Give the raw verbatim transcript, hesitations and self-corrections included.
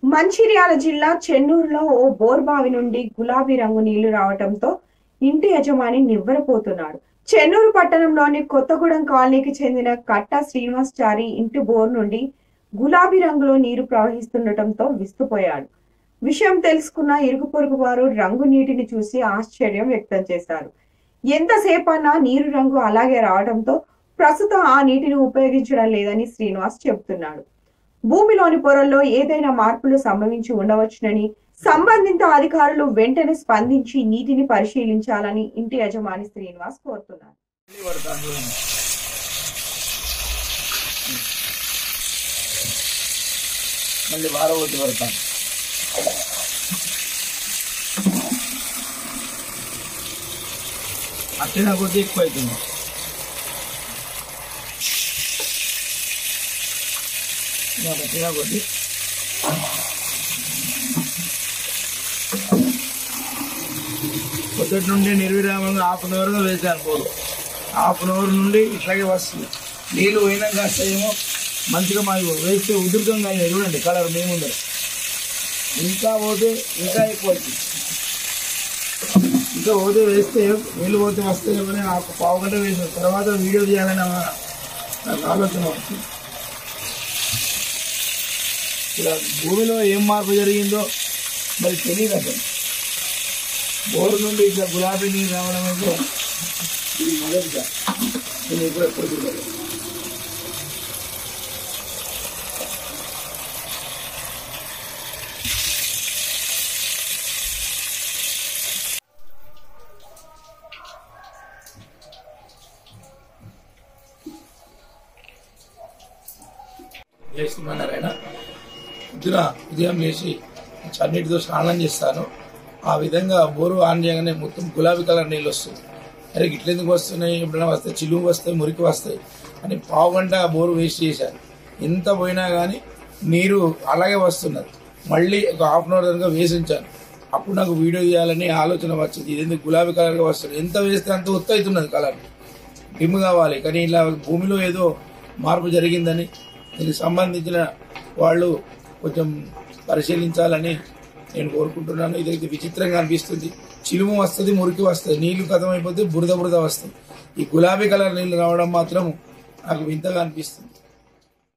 మంచిర్యాల జిల్లా చెన్నూరులో ఓ బోర్బావి నుండి గులాబీ రంగు నీళ్లు రావడంతో ఇంటి యజమాని నివ్వెరపోతున్నాడు. చెన్నూరు పట్టణంలోని కొత్తగూడెం కాలనీకి చెందిన కట్ట శ్రీనివాసచారి ఇంటి బోర్ నుండి గులాబీ రంగులో నీరు ప్రవహిస్తుండటంతో విస్తుపోయాడు. విషయం తెలుసుకున్న ఇరుగు పొరుగు వారు రంగు నీటిని చూసి ఆశ్చర్యం వ్యక్తం చేశారు. ఎంతసేపన్నా నీరు రంగు అలాగే రావడంతో ప్రస్తుతం ఆ నీటిని ఉపయోగించడం లేదని శ్రీనివాస్ చెబుతున్నాడు. భూమిలోని పొరల్లో ఏదైనా మార్పులు సంభవించి ఉండవచ్చునని, సంబంధిత అధికారులు వెంటనే స్పందించి నీటిని పరిశీలించాలని ఇంటి యజమాని శ్రీనివాస్ కోరుతున్నారు. అట్టిన కొద్ది ఎక్కువ అవుతుంది. అట్టిన కొద్ది పొద్దుటి నుండి నిర్విరామంగా హాఫ్ అన్ అవర్గా వేసాను పోరు. హాఫ్ అన్ అవర్ నుండి ఇట్లాగే వస్తుంది. నీళ్ళు పోయినాక వస్తాయేమో మంచిగా మాకు వేస్తే ఉధృతంగా అయినా చూడండి కలర్ మేముందరు. ఇంకా పోతే ఇంకా ఎక్కువ వచ్చింది. ఇంకా పోతే వేస్తే నీళ్ళు పోతే వస్తాయేమని నాకు పావు గంట వేసిన తర్వాత వీడియో తీయాలని నాకు ఆలోచన వచ్చింది. ఇలా భూమిలో ఏం మార్పు జరిగిందో మరి తెలియదు. అసలు బోరు నుండి ఇట్లా గులాబీ నీరు రావడం అయితే ఇది మొదటిగా నేను ఎప్పుడు ఎప్పుడు చూడలేదు. చేస్తున్నాను ఆయన పొద్దున ఉదయం లేచి చన్నీటితో స్నానం చేస్తాను. ఆ విధంగా బోరు ఆన్ చేయగానే మొత్తం గులాబీ కలర్ నీళ్ళు వస్తుంది. అరే ఇట్లెందుకు వస్తున్నాయి, ఎప్పుడైనా వస్తాయి, చిలుము వస్తాయి, మురికి వస్తాయి అని పావు గంట బోరు వేస్ట్ చేశాను. ఎంత పోయినా కానీ నీరు అలాగే వస్తున్నది. మళ్ళీ ఒక హాఫ్ అన్ అవర్ దాకా వేసి ఉంచాను. అప్పుడు నాకు వీడియో తీయాలని ఆలోచన వచ్చింది. ఇది గులాబీ కలర్గా వస్తుంది. ఎంత వేస్తే అంత ఒత్తవుతున్నది కలర్, డిమ్ కావాలి. కానీ ఇలా భూమిలో ఏదో మార్పు జరిగిందని దీనికి సంబంధించిన వాళ్ళు కొంచెం పరిశీలించాలని నేను కోరుకుంటున్నాను. ఇదైతే విచిత్రంగా అనిపిస్తుంది. చిలుము వస్తుంది, మురికి వస్తుంది, నీళ్లు కథమైపోతే బురద బురద వస్తుంది. ఈ గులాబీ కలర్ నీళ్లు రావడం మాత్రం నాకు వింతగా అనిపిస్తుంది.